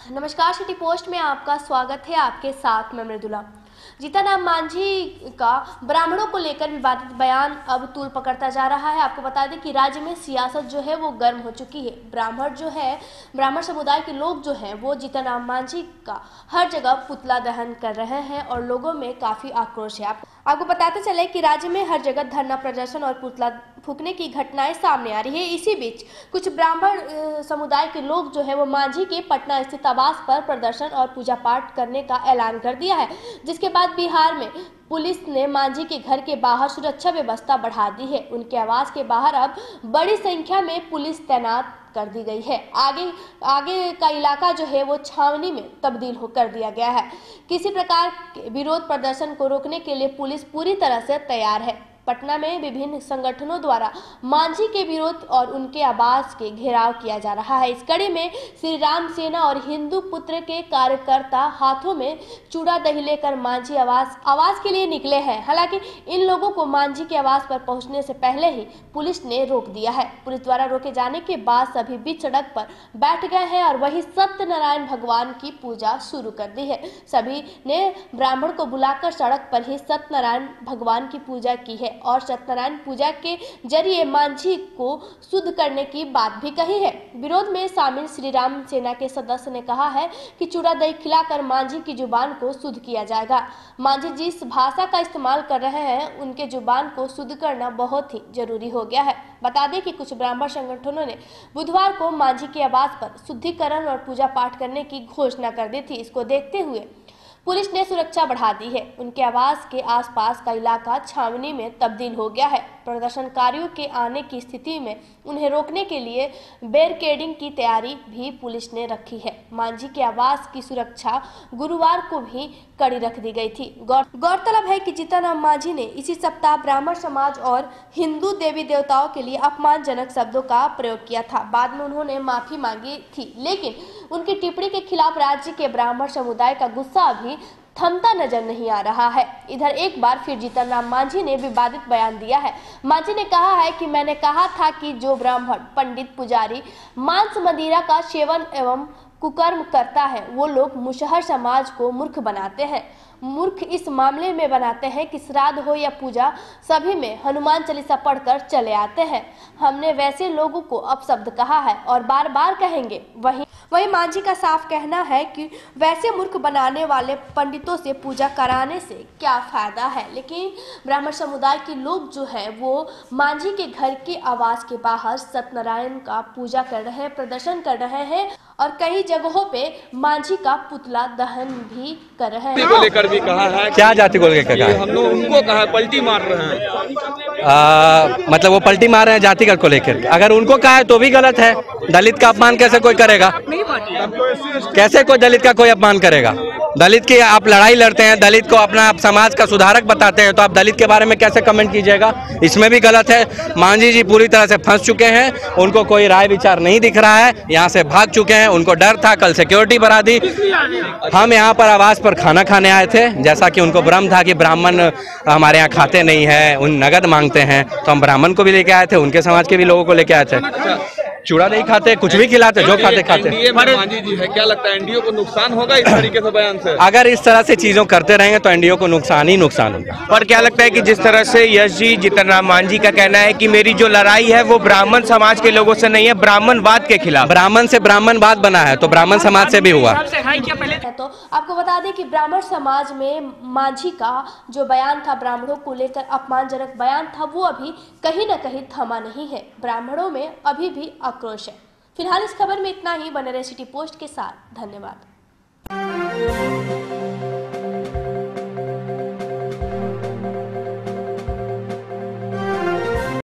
नमस्कार, city post में आपका स्वागत है। आपके साथ मैं मृदुला। जीतनराम मांझी का ब्राह्मणों को लेकर विवादित बयान अब तूल पकड़ता जा रहा है। आपको बता दें कि राज्य में सियासत जो है वो गर्म हो चुकी है। ब्राह्मण समुदाय के लोग जो हैं वो जीतनराम मांझी का हर जगह पुतला दहन कर रहे हैं और लोगों में काफी आक्रोश है। आपको बताते चले कि राज्य में हर जगह धरना प्रदर्शन और पुतला फूंकने की घटनाएं सामने आ रही है। इसी बीच कुछ ब्राह्मण समुदाय के लोग जो है वो मांझी के पटना स्थित आवास पर प्रदर्शन और पूजा पाठ करने का ऐलान कर दिया है, जिसके बाद बिहार में पुलिस ने मांझी के घर के बाहर सुरक्षा व्यवस्था बढ़ा दी है। उनके आवास के बाहर अब बड़ी संख्या में पुलिस तैनात कर दी गई है। आगे का इलाका जो है वो छावनी में तब्दील कर दिया गया है। किसी प्रकार के विरोध प्रदर्शन को रोकने के लिए पुलिस पूरी तरह से तैयार है। पटना में विभिन्न संगठनों द्वारा मांझी के विरोध और उनके आवास के घेराव किया जा रहा है। इस कड़ी में श्री राम सेना और हिंदू पुत्र के कार्यकर्ता हाथों में चूड़ा दही लेकर मांझी आवास के लिए निकले हैं। हालांकि इन लोगों को मांझी के आवास पर पहुंचने से पहले ही पुलिस ने रोक दिया है। पुलिस द्वारा रोके जाने के बाद सभी बीच सड़क पर बैठ गए हैं और वही सत्यनारायण भगवान की पूजा शुरू कर दी है। सभी ने ब्राह्मण को बुलाकर सड़क पर ही सत्यनारायण भगवान की पूजा की है और सत्यनारायण पूजा के जरिए मांझी को शुद्ध करने की बात भी कही है। विरोध में शामिल श्री राम सेना के सदस्य ने कहा है कि चूड़ा दही खिलाकर मांझी की जुबान को शुद्ध किया जाएगा। मांझी जिस भाषा का इस्तेमाल कर रहे हैं उनके जुबान को शुद्ध करना बहुत ही जरूरी हो गया है। बता दें कि कुछ ब्राह्मण संगठनों ने बुधवार को मांझी के आवास पर शुद्धिकरण और पूजा पाठ करने की घोषणा कर दी थी। इसको देखते हुए पुलिस ने सुरक्षा बढ़ा दी है। उनके आवास के आसपास का इलाका छावनी में तब्दील हो गया है। प्रदर्शनकारियों के आने की स्थिति में उन्हें रोकने के लिए बैरिकेडिंग की तैयारी भी पुलिस ने रखी है। मांझी के आवास की सुरक्षा गुरुवार को भी कड़ी रख दी गई थी। गौरतलब है कि जीतनराम मांझी ने इसी सप्ताह ब्राह्मण समाज और हिंदू देवी देवताओं के लिए अपमानजनक शब्दों का प्रयोग किया था। बाद में उन्होंने माफी मांगी थी, लेकिन उनकी टिप्पणी के खिलाफ राज्य के ब्राह्मण समुदाय का गुस्सा अभी थमता नजर नहीं आ रहा है। इधर एक बार फिर जीतनराम मांझी ने विवादित बयान दिया है। मांझी ने कहा है कि मैंने कहा था कि जो ब्राह्मण पंडित पुजारी मांस मदिरा का सेवन एवं कुकर्म करता है वो लोग मुसहर समाज को मूर्ख बनाते हैं। मूर्ख इस मामले में बनाते हैं कि श्राद्ध हो या पूजा सभी में हनुमान चालीसा पढ़कर चले आते हैं। हमने वैसे लोगों को अपशब्द कहा है और बार बार कहेंगे। वही मांझी का साफ कहना है कि वैसे मूर्ख बनाने वाले पंडितों से पूजा कराने से क्या फायदा है। लेकिन ब्राह्मण समुदाय के लोग जो है वो मांझी के घर के आवास के बाहर सत्यनारायण का पूजा कर रहे हैं, प्रदर्शन कर रहे हैं और कई जगहों पे मांझी का पुतला दहन भी कर रहे हैं। को लेकर भी कहा है क्या जाति को लेकर कहा है? हम लोग उनको कहा पलटी मार रहे हैं। मतलब वो पलटी मार रहे हैं जातिगत को लेकर। अगर उनको कहा है तो भी गलत है। दलित का अपमान कैसे कोई करेगा? कैसे कोई दलित का कोई अपमान करेगा? दलित की आप लड़ाई लड़ते हैं, दलित को अपना आप समाज का सुधारक बताते हैं, तो आप दलित के बारे में कैसे कमेंट कीजिएगा? इसमें भी गलत है। मांझी जी पूरी तरह से फंस चुके हैं। उनको कोई राय विचार नहीं दिख रहा है। यहाँ से भाग चुके हैं। उनको डर था, कल सिक्योरिटी बढ़ा दी। हम यहाँ पर आवास पर खाना खाने आए थे। जैसा कि उनको भ्रम था कि ब्राह्मण हमारे यहाँ खाते नहीं है, उन नगद मांगते हैं, तो हम ब्राह्मण को भी लेके आए थे, उनके समाज के भी लोगों को लेके आए थे। चूड़ा नहीं खाते, कुछ भी खिलाते, जो खाते खाते। मांझी जी है, क्या लगता है एनडीओ को नुकसान होगा इस तरीके से बयान से? अगर इस तरह से चीजों करते रहेंगे तो एनडीओ को नुकसान ही नुकसान होगा। पर क्या लगता है कि जिस तरह से यश जी जीतनराम मांझी का कहना है कि मेरी जो लड़ाई है वो ब्राह्मण समाज के लोगों से नहीं है, ब्राह्मणवाद के खिलाफ। ब्राह्मण से ब्राह्मणवाद बना है तो ब्राह्मण समाज से भी हुआ। तो आपको बता दें कि ब्राह्मण समाज में मांझी का जो बयान था, ब्राह्मणों को लेकर अपमानजनक बयान था, वो अभी कहीं न कहीं थमा नहीं है। ब्राह्मणों में अभी भी आक्रोश है। फिलहाल इस खबर में इतना ही। बने रहे सिटी पोस्ट के साथ। धन्यवाद।